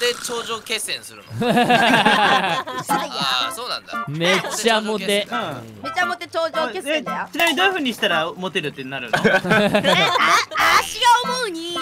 テ頂上決戦するの？ああ、そうなんだ。 めっちゃモテ。 めちゃモテ頂上決戦だよ。 ちなみにどういう風にしたらモテるってなるの？ 足が思うに、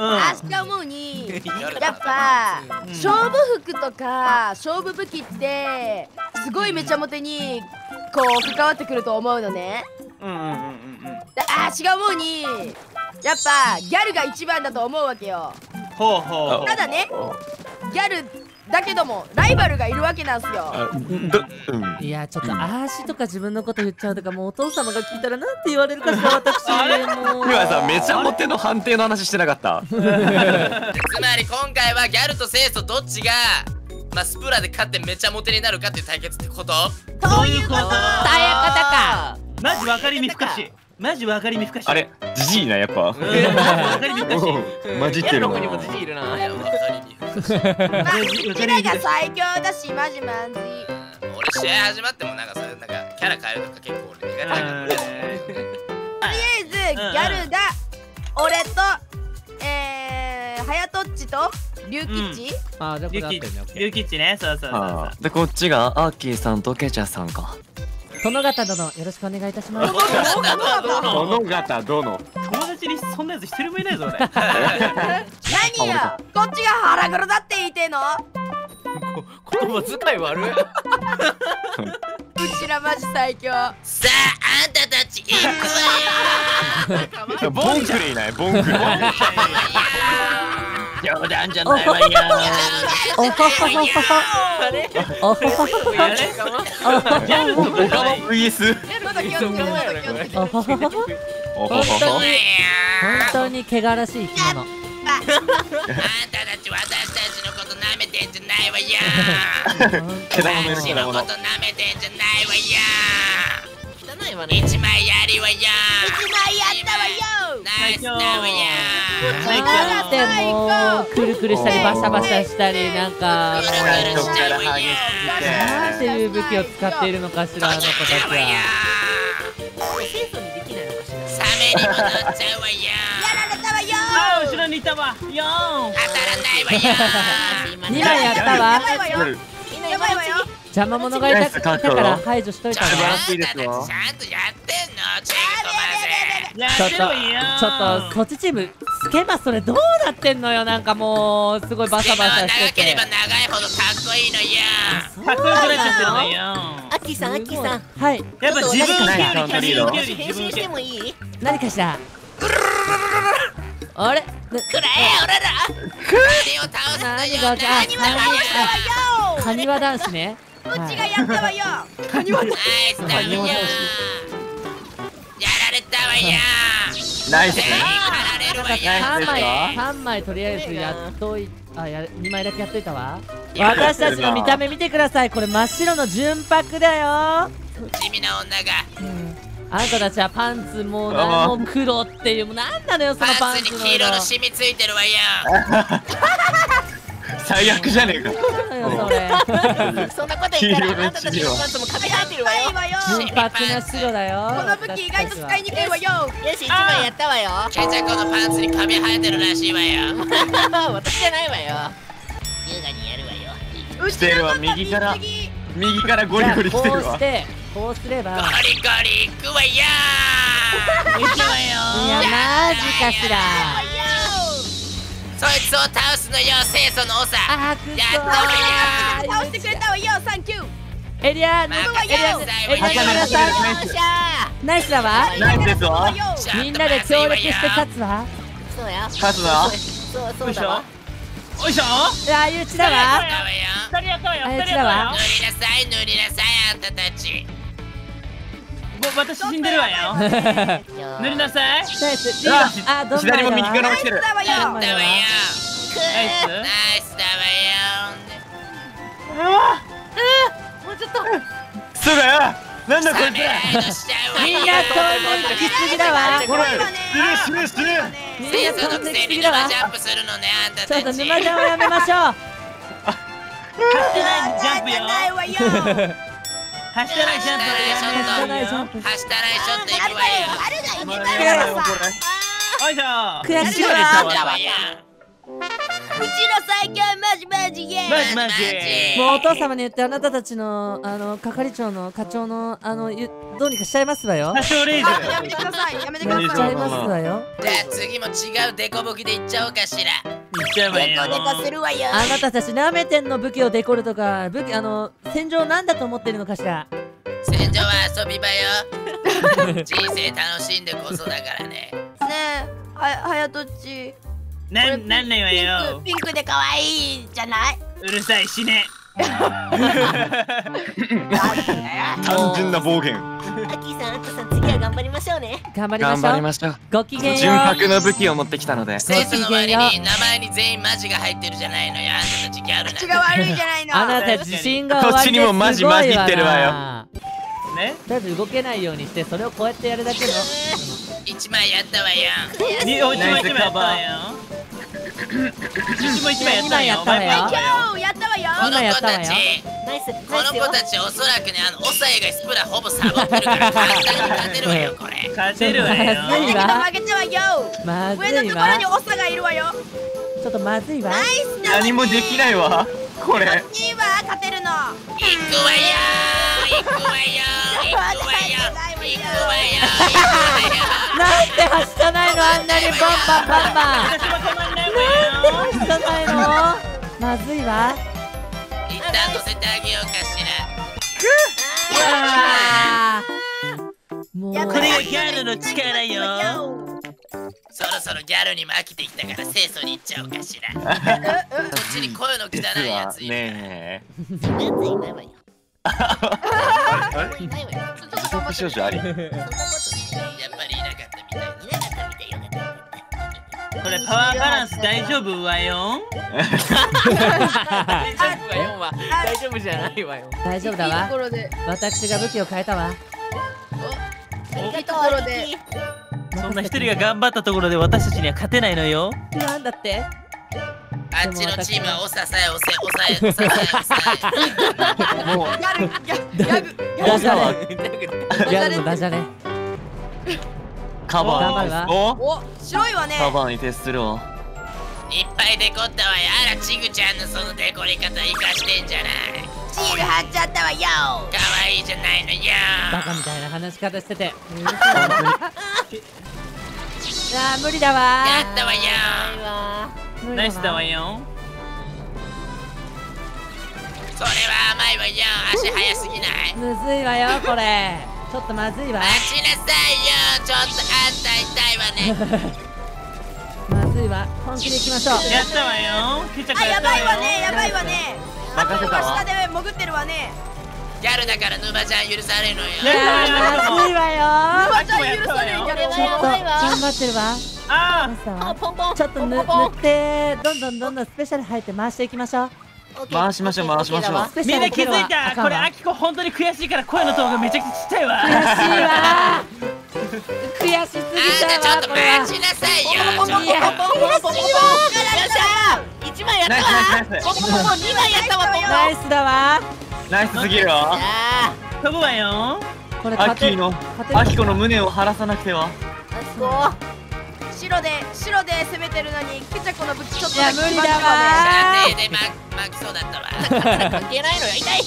やっぱ勝負服とか勝負武器ってすごいめちゃモテにこう関わってくると思うのね。足が思うにやっぱギャルが一番だと思うわけよ。 ほうほう。 ただね、ギャルだけどもライバルがいるわけなんすよ。 いやちょっと足とか自分のこと言っちゃうとか、もうお父様が聞いたらなんて言われるかしら私。もう今さめちゃモテの判定の話してなかった？ つまり今回はギャルと清楚どっちがスプラで勝ってめちゃモテになるかっていう対決ってこと？ そういうこと。 か。 マジ分かりみ深し。マジ分かりみ深し。 あれジジイなやっぱ。 分かりみ深し。 混じってるな。 いや、分かりにくい。 うちらが最強だしマジマンズイ。 俺試合始まってもなんかそういうキャラ変えるとか結構俺苦手だから。とりあえずギャルが俺とはやとっちとリュウキッチ。 あ、じゃあこれ合ってるね。 リュウキッチね。そうそうそう。 でこっちがアーキーさんとケチャさんか。 殿方殿よろしくお願いいたします。 殿方殿。 友達にそんなやつ一人もいないぞ俺。 何よ、こっちが腹黒だって言いてえの？ 言葉遣い悪い。 うちらマジ最強。 さあ、あんたたち行くわよ。 ボンクレいないボンクレ。 冗談じゃないわよ。 おほほほほ。おほほほほ。 ギャルとか岡場 VS。 おほほほほ。本当に汚らしい生き物。 あんたたち私たちのこと舐めてんじゃないわよ。私のこと舐めてんじゃないわよ。汚いわね。一枚やりわよ。 一枚やったわよ。 ナイスだわよ。 なんでもうくるくるしたりバシャバシャしたりなんかぐるぐるしちゃうわよ。 なんていう武器を使っているのかしらあの子たちは。 サメにもなっちゃうわよ。 やられたわよ。 あ、後ろにいたわ。 当たらないわよ。 2枚やったわ。 やばいわよ。やばいわよ。 邪魔者がいたから排除しといたわ。 ちゃんとやってんの？チェック飛ばせ。 ちょっとこっちチームスケバそれどうなってんのよ。なんかもうすごいバサバサしてて。 長ければ長いほどかっこいいのよ。 かっこよくなっちゃってるのよ。 アッキーさん、アッキーさん。 はい。 やっぱ自分受けより変身してもいい？ 何かしら。あれ？ くらえ俺ら。何を倒すのよ。 何が何はカニワ男子ね。 こっちがやったわよ。 ナイスだわよ。やられたわよ。 ナイスね。 3枚とりあえずやっとい2枚だけやっといたわ。私たちの見た目見てください。これ真っ白の純白だよ。 地味な女が。 あんたたちはパンツもう黒っていうもうなんなのよそのパンツの色。 パンツに黄色のシミついてるわよ。 最悪じゃねえか。 そんなこと言ったらあんたたちのパンツもカビ生えてるわよ。 純白な白だよ。 この武器意外と使いにくいわよ。 よし、1枚やったわよ。 ケチャコのパンツにカビ生えてるらしいわよ。 私じゃないわよ。優雅にやるわよ。 してるわ。右からゴリゴリしてるわ。 こうすればゴリゴリいくわよ。 いくわよ。 いやマジかしら。 そいつを倒すのよ、清楚の長。 あーくやったわよ。 倒してくれたわよ。サンキュー。 エリアナイスだわ。 ナイスですわ。 みんなで協力して勝つわ。 そうや。 勝つな。 そうだわ。 おいしょ。 あいうちだわ。 二人やったわよ。 あいうちだわ。 塗りなさい塗りなさいあんたたち。 私死んでるわよ。塗りなさい。 ナイス。 あ、左も右から来てる。 やったわよ。 ナイス。 ナイスだわよ。 もうちょっと。 すぐなんだこいつ。 みんな飛んできすぎだわ。 これ死ぬ。 清楚のくせに沼ジャンプするのねあんたたち。 ちょっと沼ジャンをやめましょう。 走ってないジャンプよ。走ってないジャンプ。 走ったらちょっと行くわよ。 おいしょ。 悔しいわ。 最強マジマジイエーイ。 マジマジ。 もうお父様に言ってあなたたちの係長の課長のどうにかしちゃいますわよ。 多少レイズ。 やめてください。やめてくだしちさい。 ゃいますわよ。 じゃあ次も違うデコボキでいっちゃおうかしら。 いっちゃえばいいよ。 デコするわよ。 あなたたちなめてんの武器をデコるとか戦場なんだと思ってるのかしら。 戦場は遊び場よ。人生楽しんでこそだからね。 ねえ、はやとっち。 なんないわよ。 ピンクで可愛いじゃない。 うるさい死ね。 単純な暴言。 アキさん、アットさん、次は頑張りましょうね。 頑張りま頑しょう。 張りましょう。 ごきげんよう。 純白の武器を持ってきたので。 生徒の割に名前に全員マジが入ってるじゃないのよ。あんたたちギャルなん口が悪いじゃないの。 あなた自信が終わりこっちにもマジ混じってるわよ。 ね。 とりあえず動けないようにしてそれをこうやってやるだけの。 一枚やったわよ。 一枚やったわよ。一枚やったわよ。 今日やったわよ。 この子たち、 ナイス。 この子たちおそらくね、オサエがスプラほぼサボってるから簡単に勝てるわよ、これ。 勝てるわよ。 まずいわ。 負けたわよ。 まず上のいわところに。オサがいるわよ。 ちょっとまずいわ。 ナイスだ。 何もできないわ。これ。 いいわ、勝てるの。 行くわよー、行くわよー、行くわよー、行くわよー。 なんで走らないのあんなにバンバンバンバン。 私も止まんないわなんでよ。 走らないの。まずいわ。 一旦乗せてあげようかしもうやこれがギャルの力よ。 ら。そろそろギャルにも飽きてきたから清楚に行っちゃおうかしら。こっちに声の汚実いやはついるから。 ねそんなやついないわよ。いないわよ。 自覚症状あり。 そんなことやっぱりいなかったみたいだ。 いなかったみたいよ。よかったこれパワーバランス大丈夫わよ。 大丈夫だいいとわこ。ろで。 私が武器を変えたわ。 いいところで。 そんな一人が頑張ったところで私たちには勝てないのよ。 なんだって。 あっちのチームはおささえおさえおさえ。 もうギャル、ギャグ、 ダジャレ。ギャルのダジャレ。 カバ頑張るわー。おお、白いわね。 カバーに徹するわ。 いっぱいデコったわよ。あらちぐちゃんのそのデコり方生かしてんじゃない。 シール貼っちゃったわよ。 かわいいじゃないのよ。 バカみたいな話し方してて。あー無理だわやったわよ。 ー。無理ナイスだわよ。 それは甘いわよ。足速すぎない。 むずいわよこれ。ちょっとまずいわ。 待ちなさいよ。ちょっとあんた痛いわね。 まずいわ。本気でいきましょう。 やったわよ。ケチャあ、ややったわよ。 ばいわね、やばいわね。 任せたわ下で潜ってるわね。 ギャルだから沼ちゃん許されるのよ。 いやーまずいわよ沼ちゃん許されるギャルちょっと頑張ってるわ。 あマスターはポンポン。 ちょっと塗ってどんどんスペシャル入って回していきましょう。 回しましょう回しましょう。 スペシャみんな気ル切るわづいた。これアキコ本当に悔しいから声のトーンがめちゃくちゃちっちゃいわ。 悔しいわ悔しすぎあんたちょっとたわこれは。 待ちなさいよ。 いや 1枚やったナイスナイスナイス。 わ。2枚やったわ。 ナイスだわ。 ナイスすぎるわ。 飛ぶわよ。 これアッキーのアキコの胸を晴らさなくては。 白で攻めてるのにケチャコの武器ちょっといや無理だわ射程で巻きそうだったわ。 関係ないのよ。痛い。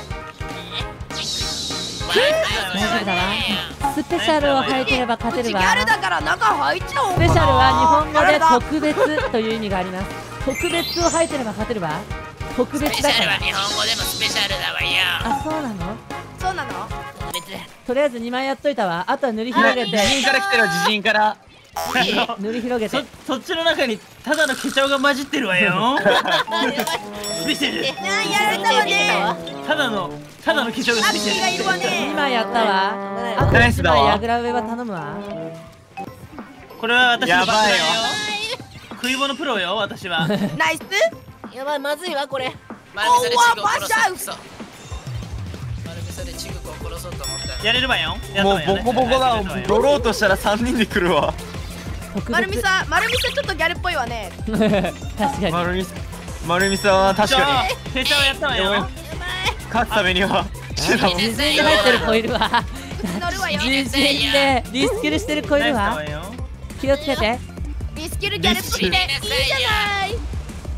大丈夫だわ。スペシャルを履いてれば勝てうちるわ。 ギャルだから中入っちゃおうかな。 スペシャルは日本語でギャルだ特別という意味があります。特別を履いてれば勝てるわ。特スペシャルは別だから。 日本語でもスペシャルだわよ。 あ、そうなの？ そうなの？ とりあえず2枚やっといたわ。あとは塗り広げて。 自信から来てる自信から。 塗り広げて。 そっちの中にただのケチャオが混じってるわよ。スペシャル。 やられたわね。 ただのケチャオがアッキーがスペシャル。 いるわね。 2枚やったわ。あと1 ナイスだわ枚やぐら上は頼むわ。 これは私のバッグだよやばいよ。 食い物プロよ私は。 ナイス。 やばい、まずいわこれ。 マルミソでチグを殺おわバシャウそう。マルミソでチグを殺そうと思ったの。 やれるわよ。 もうボコボコだ。乗ろうとしたら3人で来るわ。 特マルミ別。 サちょっとギャルっぽいわね。 確かに。 マルミさんは確かにケチャオやったわよ。 勝つためには手段を自陣で入ってる子いるわ。 乗るわよ。 自陣でリスキルしてる子いるわ。気をつけて。 リスキルギャルっぽいね。いいじゃない。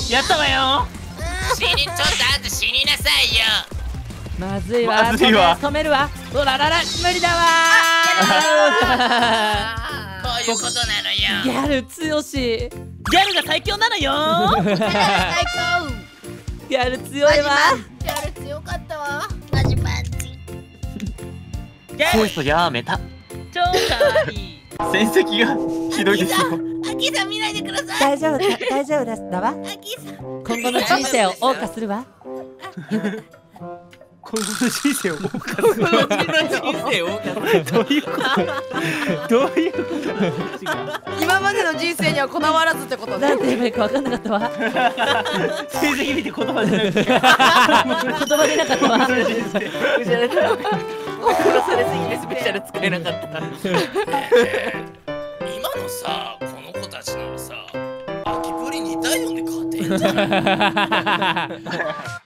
やったわよ。 ちょっとあんた死になさいよ。 まずいわ。止めるわ。おららら、無理だわこういうことなのよ。 ギャル強し。 ギャルが最強なのよ。 最高。 ギャル強いわ。 ギャル強かったわ。マジパンチ。 ギャルそうやめた。 超かわいい。 戦績がひどいですよ。 アキさん見ないでください。 大丈夫だわ。 アキさん。 今後の人生を謳歌するわ。 今後の人生を謳歌する。どういうこと今までの人生にはこだわらずってことね。 なんて言えばいいか分かんなかったわ。 成績見て言葉出なくて。 言葉出なかったわ。 殺されすぎてスペシャル使えなかった。 今のさ、この子たちならさ、秋ぶり似たよね、勝てんじゃん。